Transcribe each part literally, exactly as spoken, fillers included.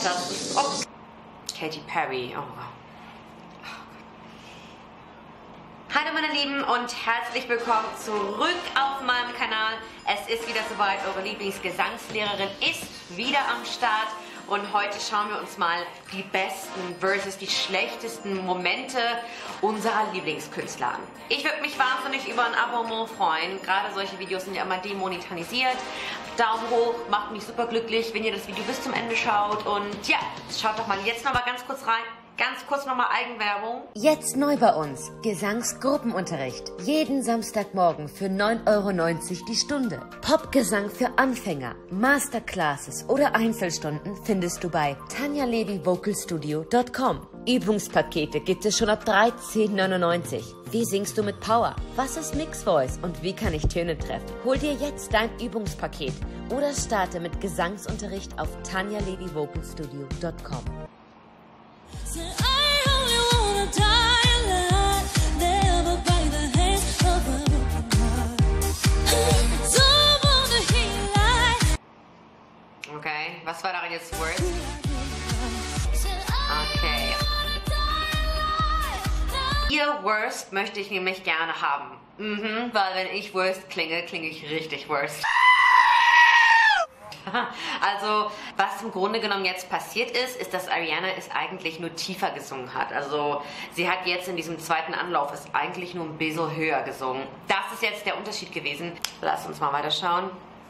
Das ist oh. Katy Perry. Oh. Hallo meine Lieben und herzlich willkommen zurück auf meinem Kanal. Es ist wieder soweit, eure Lieblingsgesangslehrerin ist wieder am Start. Und heute schauen wir uns mal die besten versus die schlechtesten Momente unserer Lieblingskünstler an. Ich würde mich wahnsinnig über ein Abonnement freuen. Gerade solche Videos sind ja immer demonetarisiert. Daumen hoch, macht mich super glücklich, wenn ihr das Video bis zum Ende schaut. Und ja, schaut doch mal jetzt noch mal ganz kurz rein. Ganz kurz nochmal Eigenwerbung. Jetzt neu bei uns. Gesangsgruppenunterricht. Jeden Samstagmorgen für neun Euro neunzig die Stunde. Popgesang für Anfänger, Masterclasses oder Einzelstunden findest du bei tanja levi vocal studio punkt com. Übungspakete gibt es schon ab dreizehn neunundneunzig. Wie singst du mit Power? Was ist Mix Voice und wie kann ich Töne treffen? Hol dir jetzt dein Übungspaket oder starte mit Gesangsunterricht auf tanja levi vocal studio punkt com. Okay, was war darin jetzt worst? Okay. Ihr Worst möchte ich nämlich gerne haben. Mhm, weil wenn ich Worst klinge, klinge ich richtig Worst. Also, was im Grunde genommen jetzt passiert ist, ist, dass Ariana es eigentlich nur tiefer gesungen hat. Also, sie hat jetzt in diesem zweiten Anlauf es eigentlich nur ein bisschen höher gesungen. Das ist jetzt der Unterschied gewesen. Lass uns mal weiterschauen.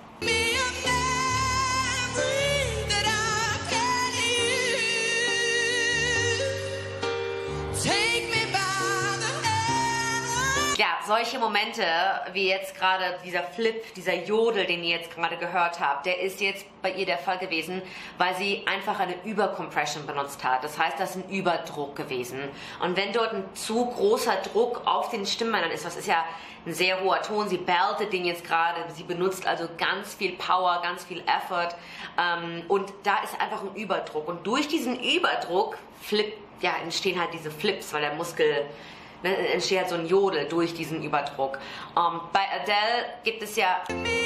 Ja, solche Momente, wie jetzt gerade dieser Flip, dieser Jodel, den ihr jetzt gerade gehört habt, der ist jetzt bei ihr der Fall gewesen, weil sie einfach eine Übercompression benutzt hat. Das heißt, das ist ein Überdruck gewesen. Und wenn dort ein zu großer Druck auf den Stimmbändern ist, das ist ja ein sehr hoher Ton, sie beltet den jetzt gerade, sie benutzt also ganz viel Power, ganz viel Effort ähm, und da ist einfach ein Überdruck. Und durch diesen Überdruck flip, ja, entstehen halt diese Flips, weil der Muskel... Ne, entsteht halt so ein Jodel durch diesen Überdruck. Um, bei Adele gibt es ja...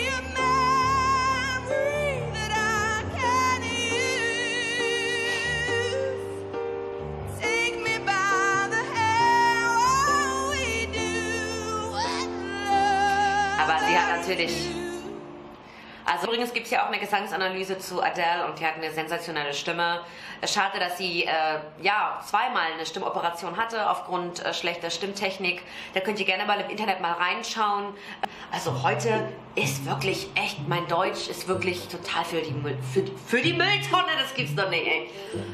Aber sie hat natürlich... Also übrigens gibt es ja auch eine Gesangsanalyse zu Adele und die hat eine sensationelle Stimme. Schade, dass sie äh, ja zweimal eine Stimmoperation hatte aufgrund äh, schlechter Stimmtechnik. Da könnt ihr gerne mal im Internet mal reinschauen. Also heute ist wirklich echt, mein Deutsch ist wirklich total für die, Müll, für, für die Mülltonne, das gibt's doch nicht, ey.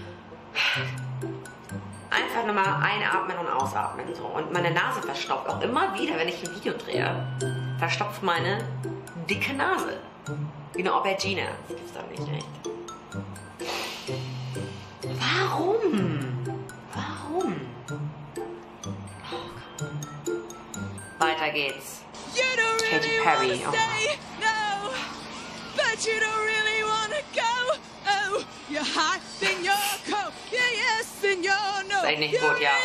Einfach nochmal einatmen und ausatmen. So. Und meine Nase verstopft auch immer wieder, wenn ich ein Video drehe. Verstopft meine dicke Nase. Wie eine Aubergine. Das gibt's doch nicht, echt. Warum? Warum? Oh Gott. Weiter geht's. Katy Perry. Oh. Das ist echt nicht gut, ja.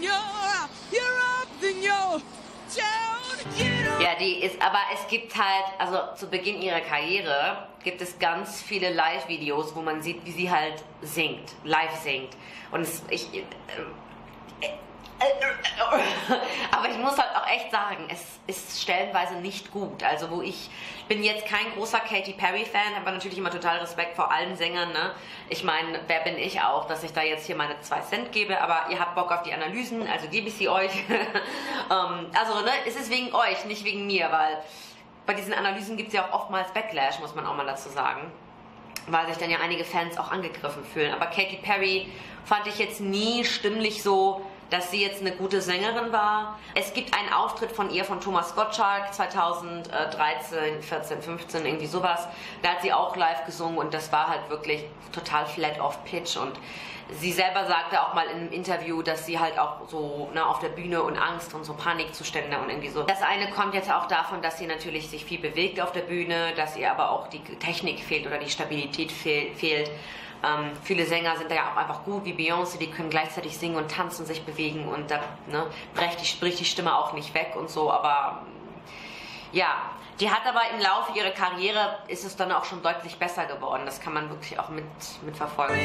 Ja, die ist, aber es gibt halt, also zu Beginn ihrer Karriere gibt es ganz viele Live-Videos, wo man sieht, wie sie halt singt, live singt. Und es, ich, äh, äh, äh, aber ich muss halt auch echt sagen, es ist stellenweise nicht gut. Also wo ich bin jetzt kein großer Katy Perry Fan, habe natürlich immer total Respekt vor allen Sängern. Ne? Ich meine, wer bin ich auch, dass ich da jetzt hier meine zwei Cent gebe, aber ihr habt Bock auf die Analysen, also gebe ich sie euch. um, also ne, es ist wegen euch, nicht wegen mir, weil bei diesen Analysen gibt es ja auch oftmals Backlash, muss man auch mal dazu sagen. Weil sich dann ja einige Fans auch angegriffen fühlen. Aber Katy Perry fand ich jetzt nie stimmlich so, dass sie jetzt eine gute Sängerin war. Es gibt einen Auftritt von ihr, von Thomas Gottschalk, zweitausenddreizehn, vierzehn, fünfzehn, irgendwie sowas. Da hat sie auch live gesungen und das war halt wirklich total flat off pitch. Und sie selber sagte auch mal in einem Interview, dass sie halt auch so ne, auf der Bühne und Angst und so Panikzustände und irgendwie so. Das eine kommt jetzt auch davon, dass sie natürlich sich viel bewegt auf der Bühne, dass ihr aber auch die Technik fehlt oder die Stabilität fehl, fehlt. Ähm, viele Sänger sind da ja auch einfach gut, wie Beyoncé, die können gleichzeitig singen und tanzen, sich bewegen und da ne, bricht, die, bricht die Stimme auch nicht weg und so, aber Ja, die hat aber im Laufe ihrer Karriere ist es dann auch schon deutlich besser geworden. Das kann man wirklich auch mit, mit verfolgen.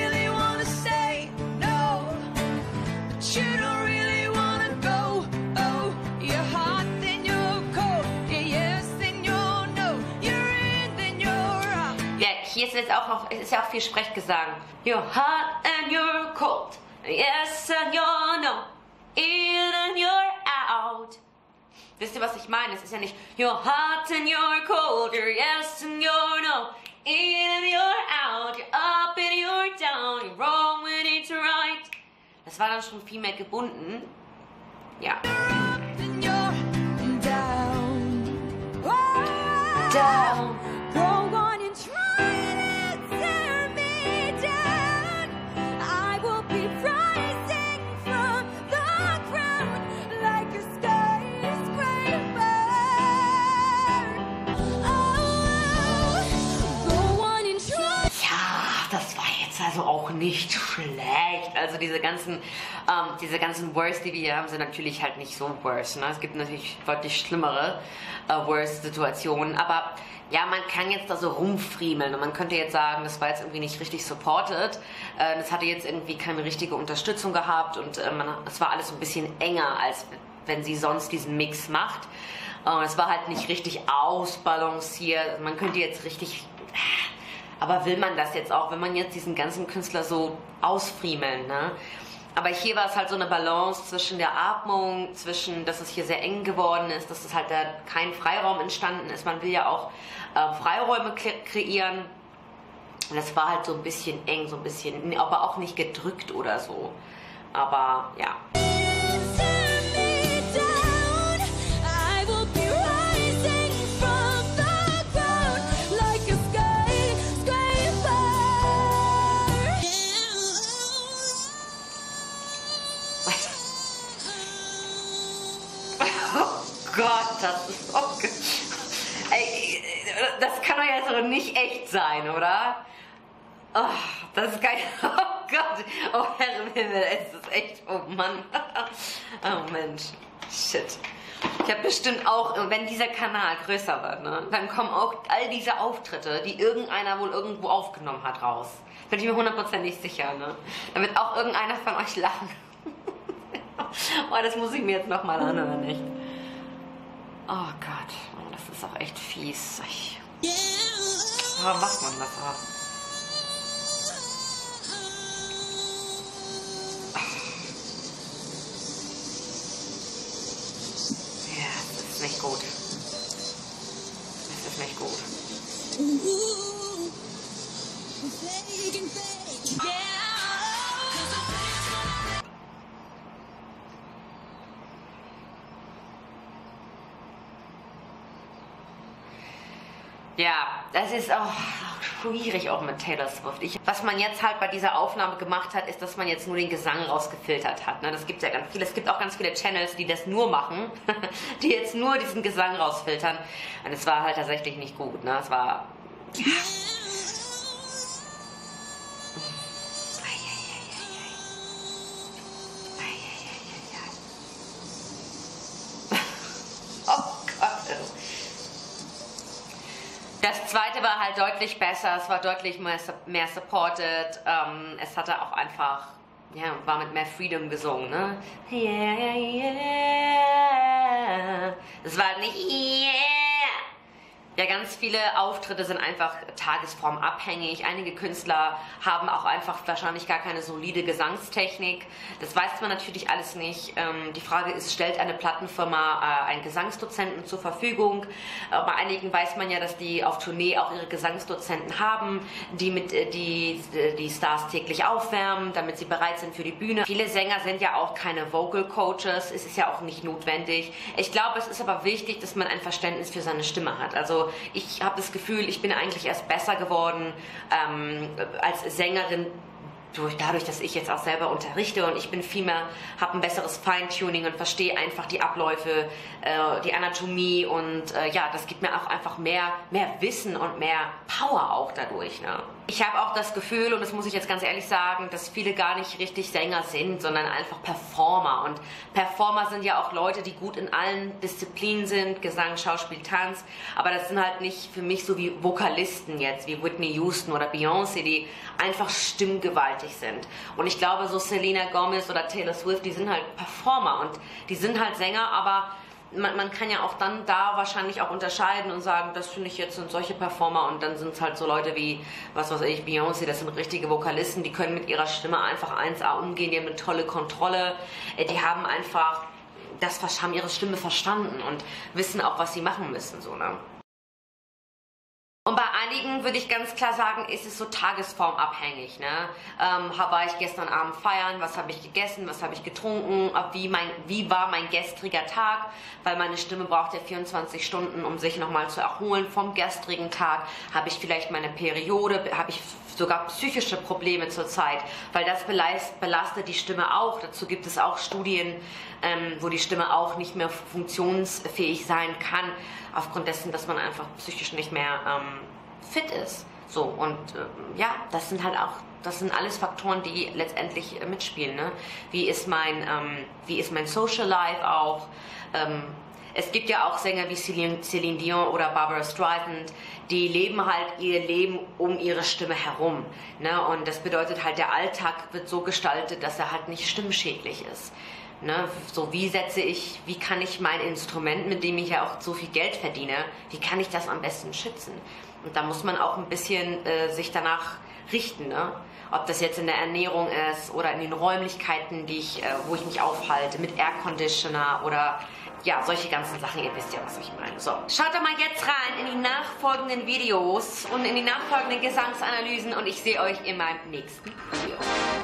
Ja, hier ist jetzt auch noch, ist ja auch viel Sprechgesang. You're hot and you're cold. Yes and you're no. In and you're out. Wisst ihr, was ich meine? Es ist ja nicht you're hot and you're cold, you're yes and you're no, in and you're out, you're up and you're down, you're wrong when it's right. Das war dann schon viel mehr gebunden. Ja. Down. Go on and try to tear me down. I will be rising from the ground like a skyscraper. Oh, go on and try. Ja, das war jetzt also auch nicht schlecht. Also diese ganzen, ähm, diese ganzen Words, die wir hier haben, sind natürlich halt nicht so worse. Ne? Es gibt natürlich deutlich schlimmere äh, Worst-Situationen, aber ja, man kann jetzt da so rumfriemeln und man könnte jetzt sagen, das war jetzt irgendwie nicht richtig supported, äh, das hatte jetzt irgendwie keine richtige Unterstützung gehabt und äh, man, es war alles so ein bisschen enger, als wenn sie sonst diesen Mix macht. Äh, es war halt nicht richtig ausbalanciert, man könnte jetzt richtig, aber will man das jetzt auch, wenn man jetzt diesen ganzen Künstler so ausfriemeln, ne? Aber hier war es halt so eine Balance zwischen der Atmung, zwischen, dass es hier sehr eng geworden ist, dass es halt da kein Freiraum entstanden ist. Man will ja auch äh, Freiräume kreieren. Und das war halt so ein bisschen eng, so ein bisschen, aber auch nicht gedrückt oder so. Aber ja. Gott, das ist auch... Ey, das kann doch jetzt doch nicht echt sein, oder? Oh, das ist geil. Oh Gott. Oh Herr im Himmel, es ist echt... Oh Mann. Oh Mensch. Shit. Ich habe bestimmt auch, wenn dieser Kanal größer wird, ne, dann kommen auch all diese Auftritte, die irgendeiner wohl irgendwo aufgenommen hat, raus. Bin ich mir hundertprozentig sicher, ne? Da wird auch irgendeiner von euch lachen. Oh, das muss ich mir jetzt nochmal anhören, nicht? Oh Gott, oh, das ist auch echt fies. Ich... Warum macht man das auch? Ja, das ist nicht gut. Das ist nicht gut. Ja, das ist auch schwierig auch mit Taylor Swift. Ich, was man jetzt halt bei dieser Aufnahme gemacht hat, ist, dass man jetzt nur den Gesang rausgefiltert hat. Ne? Das gibt ja ganz viele. Es gibt auch ganz viele Channels, die das nur machen, die jetzt nur diesen Gesang rausfiltern. Und es war halt tatsächlich nicht gut. Ne? Es war... Ja. Das zweite war halt deutlich besser, es war deutlich mehr, mehr supported, ähm, es hatte auch einfach, ja, war mit mehr Freedom gesungen, ne? Yeah, yeah. Es war nicht yeah. Ja, ganz viele Auftritte sind einfach tagesformabhängig. Einige Künstler haben auch einfach wahrscheinlich gar keine solide Gesangstechnik. Das weiß man natürlich alles nicht. Ähm, die Frage ist, stellt eine Plattenfirma äh, einen Gesangsdozenten zur Verfügung? Äh, bei einigen weiß man ja, dass die auf Tournee auch ihre Gesangsdozenten haben, die mit äh, die, die Stars täglich aufwärmen, damit sie bereit sind für die Bühne. Viele Sänger sind ja auch keine Vocal Coaches. Es ist ja auch nicht notwendig. Ich glaube, es ist aber wichtig, dass man ein Verständnis für seine Stimme hat. Also ich habe das Gefühl, ich bin eigentlich erst besser geworden ähm, als Sängerin, durch, dadurch, dass ich jetzt auch selber unterrichte und ich bin viel mehr, habe ein besseres Feintuning und verstehe einfach die Abläufe, äh, die Anatomie und äh, ja, das gibt mir auch einfach mehr, mehr Wissen und mehr Power auch dadurch. Ne? Ich habe auch das Gefühl, und das muss ich jetzt ganz ehrlich sagen, dass viele gar nicht richtig Sänger sind, sondern einfach Performer. Und Performer sind ja auch Leute, die gut in allen Disziplinen sind, Gesang, Schauspiel, Tanz. Aber das sind halt nicht für mich so wie Vokalisten jetzt, wie Whitney Houston oder Beyoncé, die einfach stimmgewaltig sind. Und ich glaube, so Selena Gomez oder Taylor Swift, die sind halt Performer und die sind halt Sänger, aber Man, man kann ja auch dann da wahrscheinlich auch unterscheiden und sagen, das finde ich jetzt sind solche Performer und dann sind es halt so Leute wie, was weiß ich, Beyoncé, das sind richtige Vokalisten, die können mit ihrer Stimme einfach eins A umgehen, die haben eine tolle Kontrolle, die haben einfach, das haben ihre Stimme verstanden und wissen auch, was sie machen müssen, so, ne? Und bei einigen würde ich ganz klar sagen, ist es so tagesformabhängig. Ne? Ähm, war ich gestern Abend feiern, was habe ich gegessen, was habe ich getrunken, wie, mein, wie war mein gestriger Tag, weil meine Stimme braucht ja vierundzwanzig Stunden, um sich nochmal zu erholen vom gestrigen Tag. Habe ich vielleicht meine Periode, habe ich sogar psychische Probleme zurzeit, weil das belastet die Stimme auch. Dazu gibt es auch Studien, ähm, wo die Stimme auch nicht mehr funktionsfähig sein kann, aufgrund dessen, dass man einfach psychisch nicht mehr ähm, fit ist. So, und äh, ja, das sind halt auch, das sind alles Faktoren, die letztendlich äh, mitspielen. Ne? Wie ist mein, ähm, wie ist mein Social Life auch? Ähm, es gibt ja auch Sänger wie Celine, Celine Dion oder Barbara Streisand, die leben halt ihr Leben um ihre Stimme herum. Ne? Und das bedeutet halt, der Alltag wird so gestaltet, dass er halt nicht stimmschädlich ist. Ne, so wie setze ich, wie kann ich mein Instrument, mit dem ich ja auch so viel Geld verdiene, wie kann ich das am besten schützen? Und da muss man auch ein bisschen äh, sich danach richten, ne? Ob das jetzt in der Ernährung ist oder in den Räumlichkeiten, die ich, äh, wo ich mich aufhalte, mit Air Conditioner oder ja, solche ganzen Sachen, ihr wisst ja, was ich meine. So, schaut doch mal jetzt rein in die nachfolgenden Videos und in die nachfolgenden Gesangsanalysen und ich sehe euch in meinem nächsten Video.